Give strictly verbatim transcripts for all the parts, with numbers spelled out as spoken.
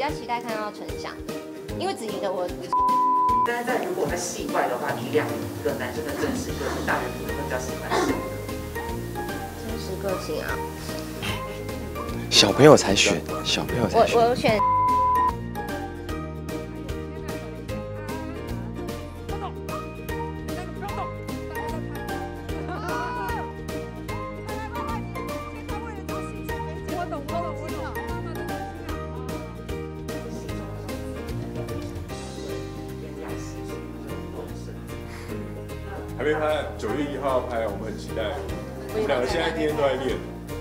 较期待看到陈翔，因为子怡的我。 但是在如果在戏外的话，以两个男生的真实个性，大人可能会比较喜欢谁的？ 真实个性啊， 小朋友才选，小朋友才选。 我我选。 还没拍，九月一号要拍，我们很期待。我们两个现在天天都在练。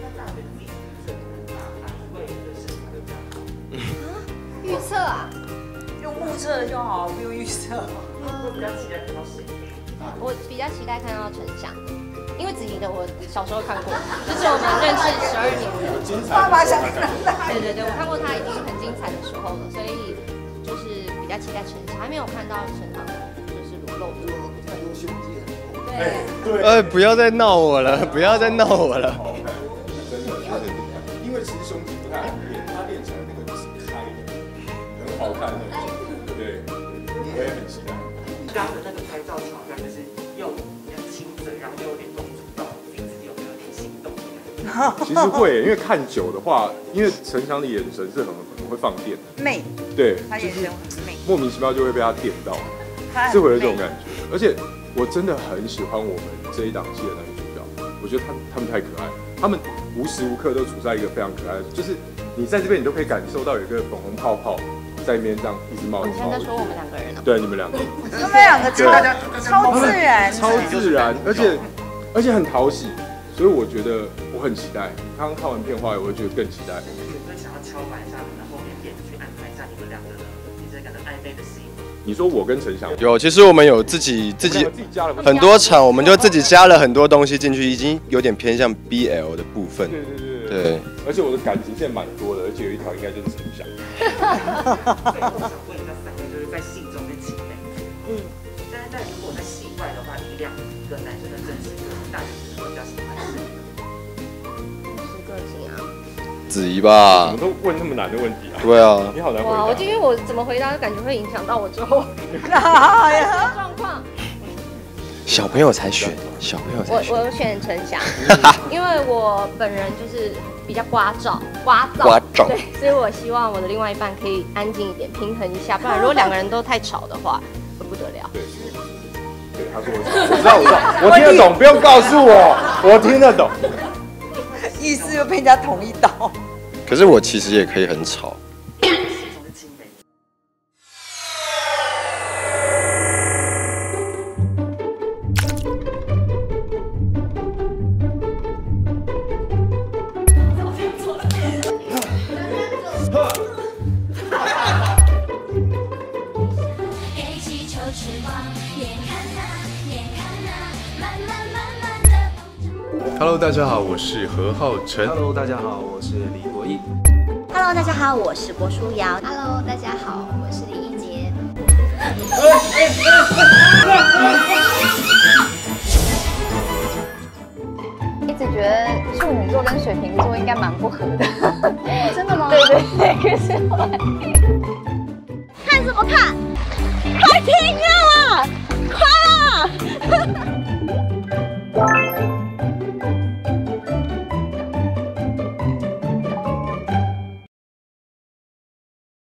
预测啊？ 用目测就好，不用预测。 我比较期待看到谁？ 我比较期待看到陈翔，因为子怡的我小时候看过，就是我们认识十二年的。 爸爸想看他。 对对对，我看过他已经很精彩的时候了，所以就是比较期待陈翔，还没有看到陈翔就是裸露的。 对，哎，不要再闹我了，不要再闹我了。 真的，他很厉害，因为其实胸肌不太好练，他练起来那个就是开的，很好看的。对，我也很期待。 刚刚的那个拍照桥段，就是又亲嘴，然后又有点公主抱，你自己有没有点心动？ 其实会，因为看久的话，因为陈翔的眼神是很很会放电的， 媚， 对， 他眼神很媚， 莫名其妙就会被他电到，是会有这种感觉，而且。 我真的很喜欢我们这一档戏的男女主角，我觉得他们他们太可爱，他们无时无刻都处在一个非常可爱的，就是你在这边你都可以感受到有一个粉红泡泡在那边这样一直冒。 你现在说我们两个人啊？ 对，你们两个。 他们两个真的超自然， 超自然，而且而且很讨喜，所以我觉得我很期待。刚刚看完片花，我会觉得更期待。 有没有想要敲板一下，可能后面点去安排一下你们两个的一些可能暧昧的戏？ 你说我跟陈翔有，其实我们有自己自己很多场，我们就自己加了很多东西进去，已经有点偏向 B L 的部分。 对对对对。对而且我的感情线蛮多的，而且有一条应该就是陈翔。 我想问一下三位，就是在戏中的情侣，嗯，但是在如果在戏外的话，以两个男生的真实个性，大人可能会比较喜欢谁？ 真实个性啊。 子怡吧， 我们都问那么难的问题啊？ 对啊， 你好难回答。 哇，我因为我怎么回答，感觉会影响到我之后状况。 小朋友才选，小朋友才选。 我我选陈翔，因为我本人就是比较聒噪、聒噪， 聒噪。 对，所以我希望我的另外一半可以安静一点，平衡一下，不然如果两个人都太吵的话，会不得了。 对，对，他说我知道，我知道，我听得懂，不用告诉我，我听得懂。 意思又被人家捅一刀。 可是我其实也可以很吵。 Hello， 大家好，我是何浩晨。 Hello， 大家好，我是李国毅。 Hello， 大家好，我是郭书瑶。Hello， 大家好，我是李一杰。 一直觉得处女座跟水瓶座应该蛮不合的。 真的吗？ 对对对，可是后来看什么看？快停啊！